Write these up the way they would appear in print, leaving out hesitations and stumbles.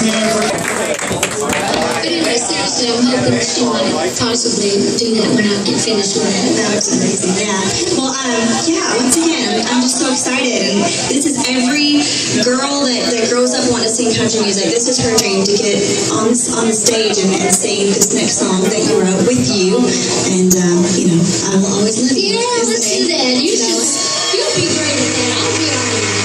Anyway, seriously, I'm hoping she might possibly do that when I get finished with it. That looks amazing, yeah. Well, yeah, once again, I'm just so excited. And this is every girl that grows up wanting to sing country music. This is her dream, to get on the stage and sing this next song that you wrote with you. And, you know, I will always love you. Yeah, let's do that. You'll be great at that. I'll be on you.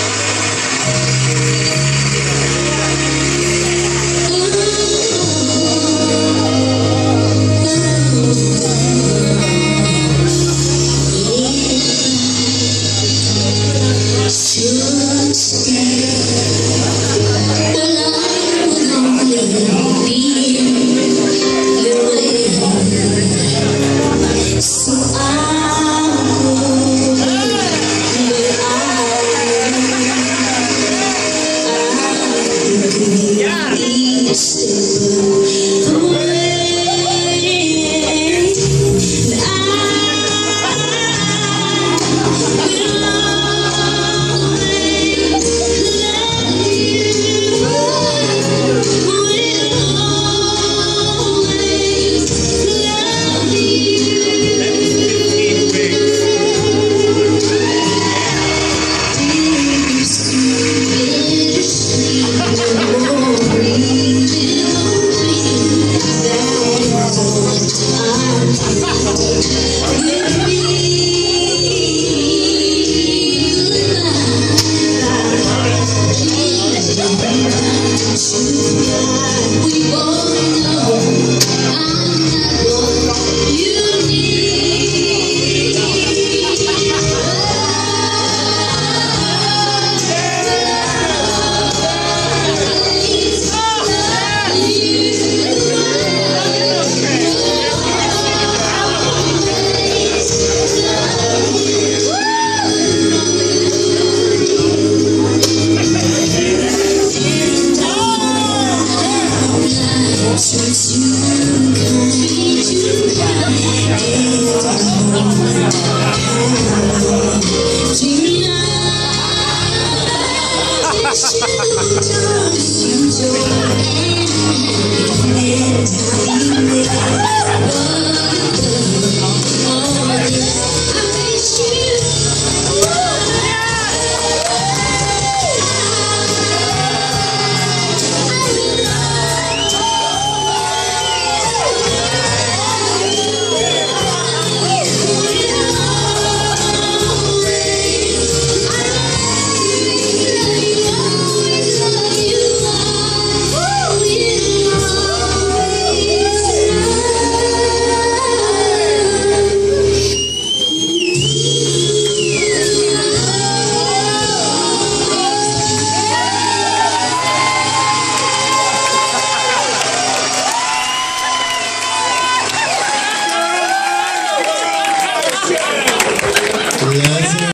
Tonight,